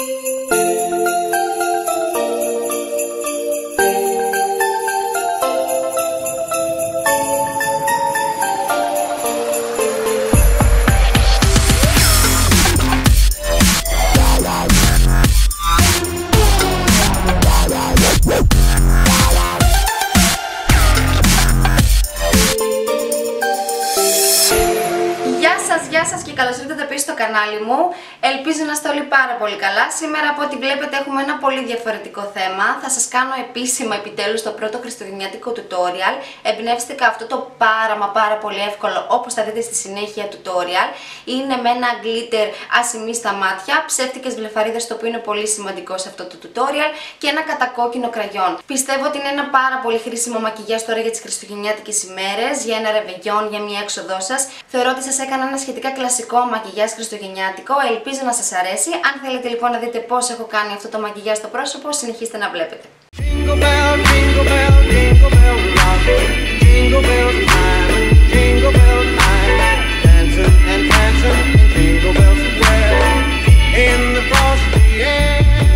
Γεια σας και καλώς ήρθατε πίσω στο κανάλι μου. Ελπίζω να είστε όλοι πάρα πολύ καλά. Σήμερα από ό,τι βλέπετε έχουμε ένα πολύ διαφορετικό θέμα. Θα σας κάνω επίσημα επιτέλους το πρώτο χριστουγεννιάτικο tutorial. Εμπνεύστηκα αυτό το πάρα πολύ εύκολο, όπως θα δείτε στη συνέχεια tutorial. Είναι με ένα glitter ασημή στα μάτια, ψεύτικες βλεφαρίδες, το οποίο είναι πολύ σημαντικό σε αυτό το tutorial, και ένα κατακόκκινο κραγιόν. Πιστεύω ότι είναι ένα πάρα πολύ χρήσιμο μακιγιάζ τώρα για τις χριστουγεννιάτικες ημέρες, για ένα ρεβεγιόν, για μια έξοδό σας. Θεωρώ ότι σας έκανα ένα σχετικά κλασικό μακιγιάζ χριστουγεννιάτικο, ελπίζω να σας αρέσει. Αν θέλετε λοιπόν να δείτε πώς έχω κάνει αυτό το μακιγιάζ στο πρόσωπο, συνεχίστε να βλέπετε. Jingle bell, jingle bell, jingle bell rock, jingle bell time, jingle bell time, dancing and dancing, jingle bells swell in the frosty air.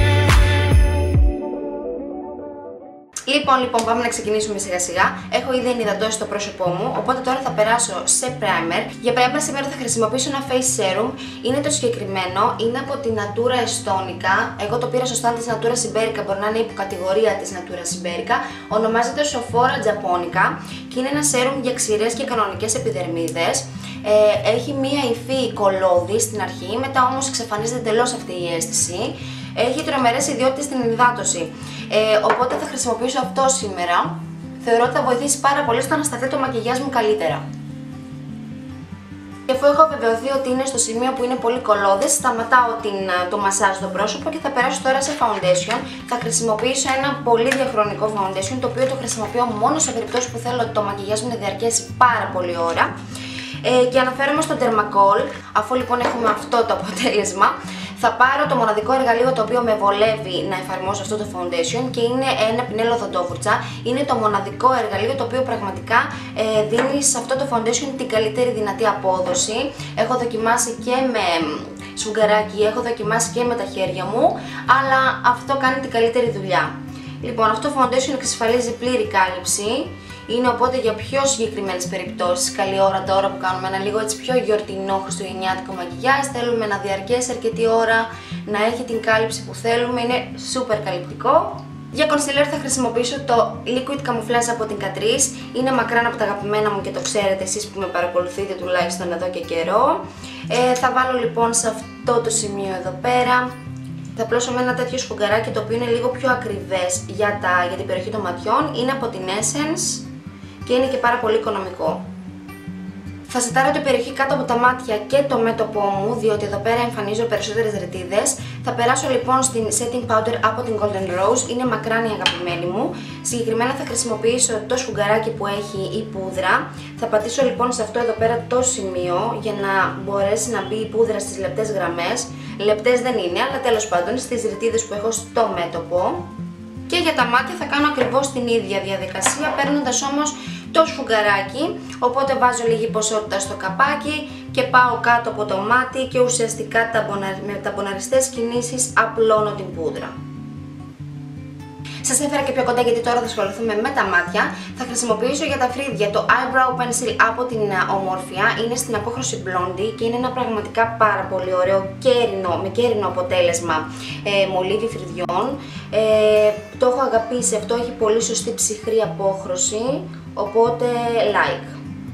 Λοιπόν, πάμε να ξεκινήσουμε σιγά σιγά. Έχω ήδη ενυδατώσει το πρόσωπό μου, οπότε τώρα θα περάσω σε primer. Για primer σήμερα θα χρησιμοποιήσω ένα face serum. Είναι το συγκεκριμένο, είναι από την Natura Estonica. Εγώ το πήρα στο stand της Natura Siberica, μπορεί να είναι υποκατηγορία της Natura Siberica. Ονομάζεται Sephora Japonica και είναι ένα serum για ξηρές και κανονικές επιδερμίδες. Έχει μία υφή κολώδη στην αρχή, μετά όμως εξαφανίζεται εντελώς αυτή η αίσθηση. Έχει τρομερές ιδιότητες στην ενυδάτωση. Οπότε θα χρησιμοποιήσω αυτό σήμερα. Θεωρώ ότι θα βοηθήσει πάρα πολύ στο να σταθεί το μακιγιάζ μου καλύτερα. Και αφού έχω βεβαιωθεί ότι είναι στο σημείο που είναι πολύ κολώδες, σταματάω το μασάζ στο πρόσωπο και θα περάσω τώρα σε foundation. Θα χρησιμοποιήσω ένα πολύ διαχρονικό foundation, το οποίο το χρησιμοποιώ μόνο σε περιπτώσεις που θέλω ότι το μακιγιάζ μου να διαρκέσει πάρα πολύ ώρα. Και αναφέρομαι στο Dermacol. Αφού λοιπόν έχουμε αυτό το αποτέλεσμα, θα πάρω το μοναδικό εργαλείο το οποίο με βολεύει να εφαρμόσω αυτό το foundation και είναι ένα πινέλο οδοντόβουρτσα. Είναι το μοναδικό εργαλείο το οποίο πραγματικά δίνει σε αυτό το foundation την καλύτερη δυνατή απόδοση. Έχω δοκιμάσει και με σφουγγαράκι, έχω δοκιμάσει και με τα χέρια μου, αλλά αυτό κάνει την καλύτερη δουλειά. Λοιπόν, αυτό το foundation εξασφαλίζει πλήρη κάλυψη. Είναι οπότε για πιο συγκεκριμένες περιπτώσεις καλή ώρα τώρα που κάνουμε ένα λίγο έτσι πιο γιορτινό χριστουγεννιάτικο μακιγιάζ. Θέλουμε να διαρκέσει αρκετή ώρα, να έχει την κάλυψη που θέλουμε, είναι super καλυπτικό. Για concealer θα χρησιμοποιήσω το Liquid Camouflage από την Catrice. Είναι μακράν από τα αγαπημένα μου και το ξέρετε εσείς που με παρακολουθείτε τουλάχιστον εδώ και καιρό. Θα βάλω λοιπόν σε αυτό το σημείο εδώ πέρα. Θα απλώσω με ένα τέτοιο σφουγγαράκι το οποίο είναι λίγο πιο ακριβές για την περιοχή των ματιών. Είναι από την Essence και είναι και πάρα πολύ οικονομικό. Θα σετάρω την περιοχή κάτω από τα μάτια και το μέτωπό μου, διότι εδώ πέρα εμφανίζω περισσότερες ρετίδες. Θα περάσω λοιπόν στην setting powder από την Golden Rose, είναι μακράν η αγαπημένη μου. Συγκεκριμένα θα χρησιμοποιήσω το σφουγγαράκι που έχει η πούδρα. Θα πατήσω λοιπόν σε αυτό εδώ πέρα το σημείο για να μπορέσει να μπει η πούδρα στις λεπτές γραμμές. Λεπτές δεν είναι, αλλά τέλος πάντων στις ρετίδες που έχω στο μέτωπο. Και για τα μάτια θα κάνω ακριβώς την ίδια διαδικασία, παίρνοντας όμως το σφουγγαράκι, οπότε βάζω λίγη ποσότητα στο καπάκι και πάω κάτω από το μάτι και ουσιαστικά με ταμποναριστές κινήσεις απλώνω την πούδρα. Σας έφερα και πιο κοντά γιατί τώρα θα ασχοληθούμε με τα μάτια. Θα χρησιμοποιήσω για τα φρύδια το Eyebrow Pencil από την Ομόρφια. Είναι στην απόχρωση Blondie και είναι ένα πραγματικά πάρα πολύ ωραίο με κέρινο αποτέλεσμα μολύβι φρυδιών. Το έχω αγαπήσει αυτό, έχει πολύ σωστή ψυχρή απόχρωση, οπότε like.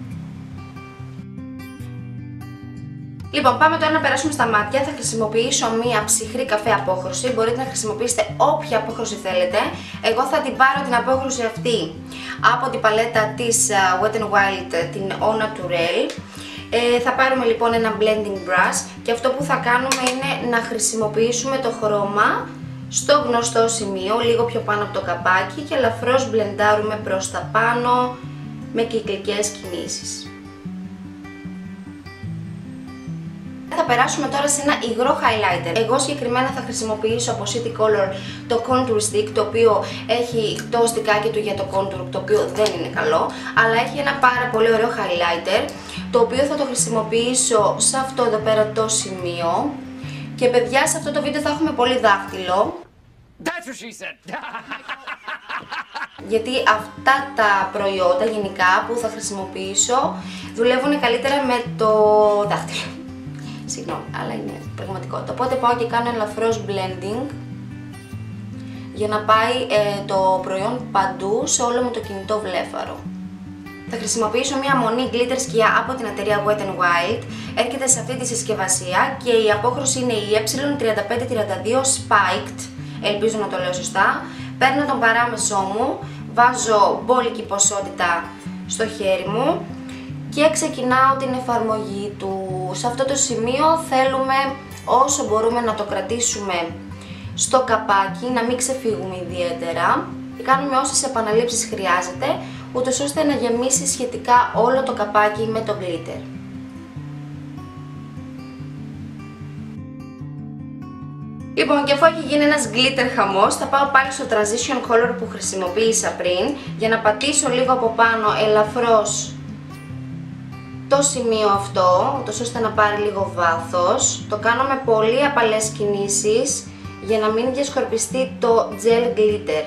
Λοιπόν, πάμε τώρα να περάσουμε στα μάτια. Θα χρησιμοποιήσω μία ψυχρή καφέ απόχρωση. Μπορείτε να χρησιμοποιήσετε όποια απόχρωση θέλετε. Εγώ θα την πάρω την απόχρωση αυτή από την παλέτα της Wet n Wild, την Au Naturel. Θα πάρουμε λοιπόν ένα blending brush και αυτό που θα κάνουμε είναι να χρησιμοποιήσουμε το χρώμα στο γνωστό σημείο, λίγο πιο πάνω από το καπάκι, και ελαφρώς μπλεντάρουμε προς τα πάνω με κυκλικές κινήσεις. Θα περάσουμε τώρα σε ένα υγρό highlighter. Εγώ συγκεκριμένα θα χρησιμοποιήσω από City Color το Contour Stick, το οποίο έχει το στικάκι του για το contour, το οποίο δεν είναι καλό, αλλά έχει ένα πάρα πολύ ωραίο highlighter, το οποίο θα το χρησιμοποιήσω σε αυτό εδώ πέρα το σημείο Και παιδιά, σε αυτό το βίντεο θα έχουμε πολύ δάχτυλο. That's what she said. Γιατί αυτά τα προϊόντα γενικά που θα χρησιμοποιήσω δουλεύουν καλύτερα με το δάχτυλο. Συγγνώμη, αλλά είναι πραγματικότητα. Οπότε πάω και κάνω ελαφρώς blending για να πάει το προϊόν παντού σε όλο μου το κινητό βλέφαρο. Θα χρησιμοποιήσω μια μονή glitter σκιά από την εταιρεία Wet n Wild. Έρχεται σε αυτή τη συσκευασία και η απόχρωση είναι η E3532 Spiked. Ελπίζω να το λέω σωστά. Παίρνω τον παράμεσό μου, βάζω μπόλικη ποσότητα στο χέρι μου και ξεκινάω την εφαρμογή του. Σε αυτό το σημείο θέλουμε όσο μπορούμε να το κρατήσουμε στο καπάκι, να μην ξεφύγουμε ιδιαίτερα. Κάνουμε όσες επαναλήψεις χρειάζεται, ούτως ώστε να γεμίσει σχετικά όλο το καπάκι με το glitter. Λοιπόν, και αφού έχει γίνει ένας glitter χαμός, θα πάω πάλι στο transition color που χρησιμοποίησα πριν για να πατήσω λίγο από πάνω ελαφρώς το σημείο αυτό, ούτως ώστε να πάρει λίγο βάθος. Το κάνω με πολύ απαλές κινήσεις για να μην διασκορπιστεί το gel glitter.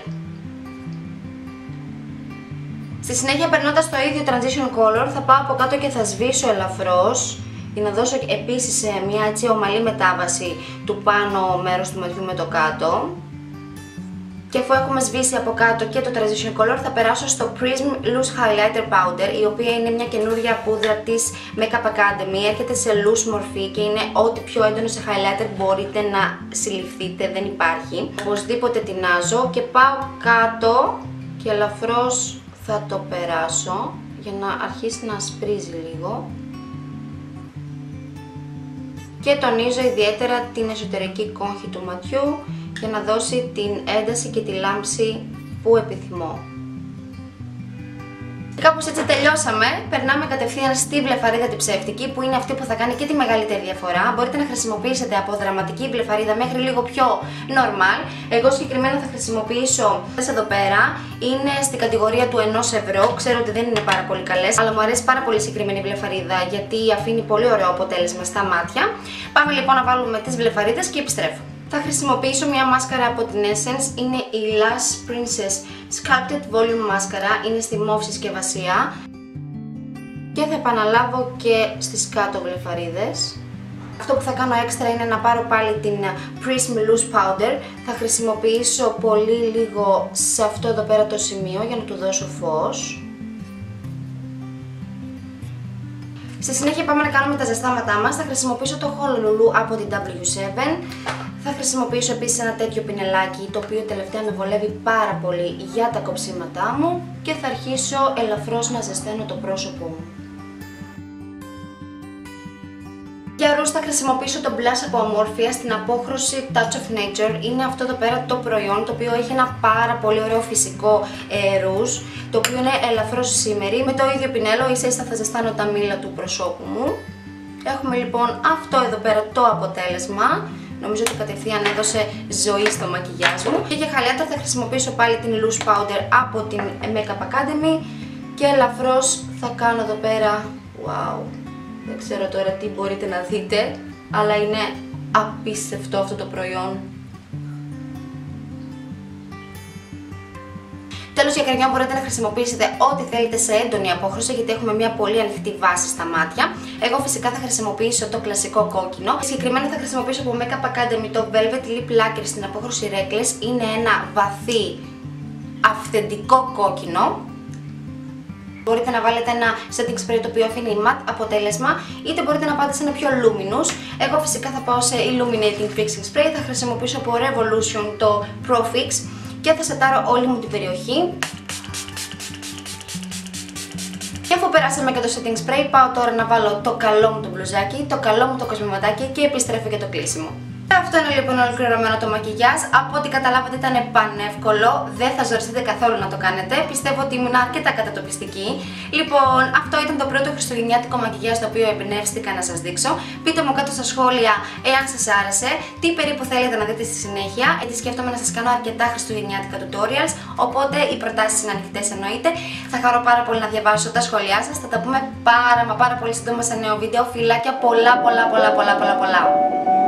Στη συνέχεια, περνώντας το ίδιο transition color, θα πάω από κάτω και θα σβήσω ελαφρώς για να δώσω επίσης μια έτσι ομαλή μετάβαση του πάνω μέρους του ματιού με το κάτω. Και αφού έχουμε σβήσει από κάτω και το transition color, θα περάσω στο Prism Loose Highlighter Powder, η οποία είναι μια καινούρια πούδρα της Makeup Academy. Έρχεται σε loose μορφή και είναι ό,τι πιο έντονο σε highlighter μπορείτε να συλληφθείτε, δεν υπάρχει. Οπωσδήποτε τεινάζω και πάω κάτω και ελαφρώς θα το περάσω για να αρχίσει να ασπρίζει λίγο. Και τονίζω ιδιαίτερα την εσωτερική κόγχη του ματιού για να δώσει την ένταση και τη λάμψη που επιθυμώ. Κάπως έτσι τελειώσαμε. Περνάμε κατευθείαν στη βλεφαρίδα την ψεύτικη, που είναι αυτή που θα κάνει και τη μεγαλύτερη διαφορά. Μπορείτε να χρησιμοποιήσετε από δραματική βλεφαρίδα μέχρι λίγο πιο normal. Εγώ συγκεκριμένα θα χρησιμοποιήσω αυτές εδώ πέρα. Είναι στην κατηγορία του 1€. Ξέρω ότι δεν είναι πάρα πολύ καλές, αλλά μου αρέσει πάρα πολύ συγκεκριμένη βλεφαρίδα γιατί αφήνει πολύ ωραίο αποτέλεσμα στα μάτια. Πάμε λοιπόν να βάλουμε τις βλεφαρίδες και επιστρέφω. Θα χρησιμοποιήσω μια μάσκαρα από την Essence, είναι η Lush Princess Sculpted Volume Mascara, είναι στη μauve συσκευασία και θα επαναλάβω και στις κάτω βλεφαρίδες. Αυτό που θα κάνω έξτρα είναι να πάρω πάλι την Prism Loose Powder, θα χρησιμοποιήσω πολύ λίγο σε αυτό εδώ πέρα το σημείο για να του δώσω φως. Στη συνέχεια πάμε να κάνουμε τα ζεστάματά μας, θα χρησιμοποιήσω το Honolulu από την W7. Θα χρησιμοποιήσω επίσης ένα τέτοιο πινελάκι, το οποίο τελευταία με βολεύει πάρα πολύ για τα κοψίματά μου και θα αρχίσω ελαφρώς να ζεσταίνω το πρόσωπό μου. Για ρούζ θα χρησιμοποιήσω το blush από Amorphia στην απόχρωση Touch of Nature. Είναι αυτό εδώ πέρα το προϊόν, το οποίο έχει ένα πάρα πολύ ωραίο φυσικό ρούζ, το οποίο είναι ελαφρώς σήμερι. Με το ίδιο πινέλο ίσα ίσα θα ζεστάνω τα μήλα του προσώπου μου. Έχουμε λοιπόν αυτό εδώ πέρα το αποτέλεσμα. Νομίζω ότι κατευθείαν έδωσε ζωή στο μακιγιάζ μου. Και για highlighter θα χρησιμοποιήσω πάλι την Loose Powder από την Makeup Academy και ελαφρώς θα κάνω εδώ πέρα, wow, δεν ξέρω τώρα τι μπορείτε να δείτε, αλλά είναι απίστευτο αυτό το προϊόν. Τέλος, για καρδιό μπορείτε να χρησιμοποιήσετε ό,τι θέλετε σε έντονη απόχρωση, γιατί έχουμε μια πολύ ανοιχτή βάση στα μάτια. Εγώ φυσικά θα χρησιμοποιήσω το κλασικό κόκκινο. Συγκεκριμένα θα χρησιμοποιήσω από Makeup Academy το Velvet Lip Lacquer στην απόχρωση Reckless. Είναι ένα βαθύ, αυθεντικό κόκκινο. Μπορείτε να βάλετε ένα setting spray το οποίο αφήνει matte αποτέλεσμα, είτε μπορείτε να πάτε σε ένα πιο luminous. Εγώ φυσικά θα πάω σε illuminating fixing spray, θα χρησιμοποιήσω από Revolution το Pro Fix και θα σετάρω όλη μου την περιοχή. Και αφού περάσαμε και το setting spray, πάω τώρα να βάλω το καλό μου το μπλουζάκι, το καλό μου το κοσμηματάκι και επιστρέφω για το κλείσιμο. Αυτό είναι λοιπόν ολοκληρωμένο το μακιγιάζ. Από ό,τι καταλάβατε ήταν πανεύκολο, δεν θα ζοριστείτε καθόλου να το κάνετε. Πιστεύω ότι ήμουν αρκετά κατατοπιστική. Λοιπόν, αυτό ήταν το πρώτο χριστουγεννιάτικο μακιγιάζ το οποίο εμπνεύστηκα να σας δείξω. Πείτε μου κάτω στα σχόλια εάν σας άρεσε, τι περίπου θέλετε να δείτε στη συνέχεια. Γιατί σκέφτομαι να σας κάνω αρκετά χριστουγεννιάτικα tutorials, οπότε οι προτάσεις είναι ανοιχτές εννοείται. Θα χαρώ πάρα πολύ να διαβάσω τα σχόλιά σας. Θα τα πούμε πάρα πολύ σύντομα σε νέο βίντεο. Φιλάκια πολλά.